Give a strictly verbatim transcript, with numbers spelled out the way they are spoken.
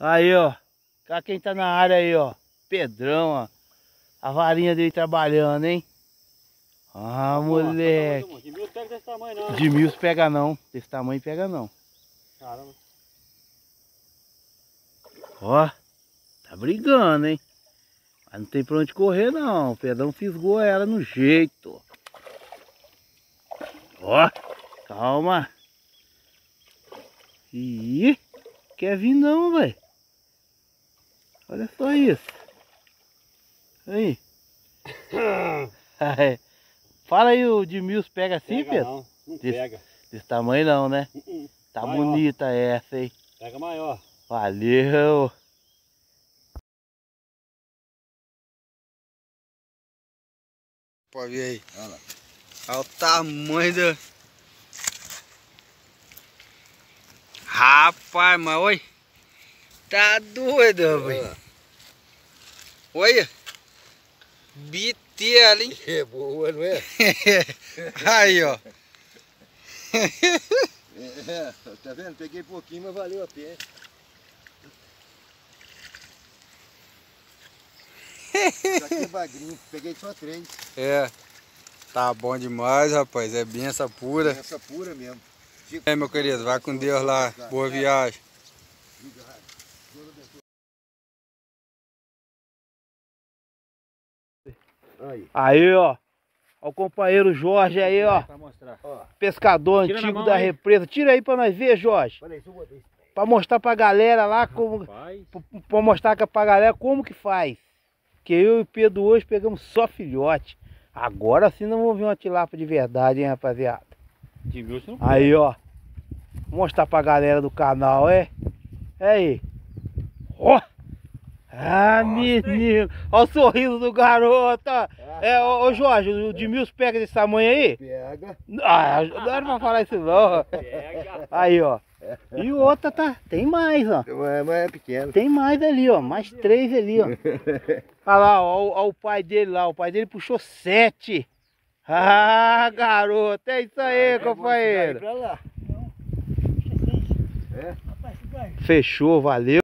Aí, ó. Cá quem tá na área aí, ó. Pedrão, ó. A varinha dele trabalhando, hein? Ah, moleque. De mil pega desse tamanho não. De mil pega não. Desse tamanho pega não. Caramba. Ó. Tá brigando, hein? Mas não tem pra onde correr não. O Pedrão fisgou ela no jeito. Ó. Calma. Ih. Quer vir não, velho. Olha só isso. Aí. Fala aí, o de mil pega assim, Pega Pedro? Não, não desse, pega. Desse tamanho não, né? Uh -uh. Tá Maior. Bonita essa, hein? Pega maior. Valeu! Pode ver aí. Olha lá. Olha o tamanho do... Rapaz, mas oi. Tá doido, rapaz. Olha. Bitela, hein? É boa, não é? Aí, ó. É, tá vendo? Peguei pouquinho, mas valeu a pena. Isso aqui é bagrinho, peguei só três. É. Tá bom demais, rapaz. É benção pura. Essa pura mesmo. Fico... É, meu querido. Vai com Deus lá. Boa viagem. Aí. Aí, ó. Ó o companheiro Jorge aí, ó. Pra mostrar. Pescador Tira na antigo mão da aí. represa. Tira aí pra nós ver, Jorge. Olha aí, só botei. Pra mostrar pra galera lá como... Vai. Pra mostrar pra galera como que faz. Que eu e o Pedro hoje pegamos só filhote. Agora sim não vamos ver uma tilápia de verdade, hein, rapaziada. De mil não Aí, ó. Vou mostrar pra galera do canal, é? É aí. Ó. Ah, menino. Olha o sorriso do garoto. É, ô, ô Jorge, o de mil pega desse tamanho aí? Pega. Ah, não era pra falar isso não. pega. Aí, ó. E o outro tá, tem mais, ó. Mas é pequeno. Tem mais ali, ó. Mais três ali, ó. Olha lá, ó, ó, o pai dele lá. O pai dele puxou sete. Ah, garoto. É isso aí, companheiro. Pra lá. Fechou, valeu.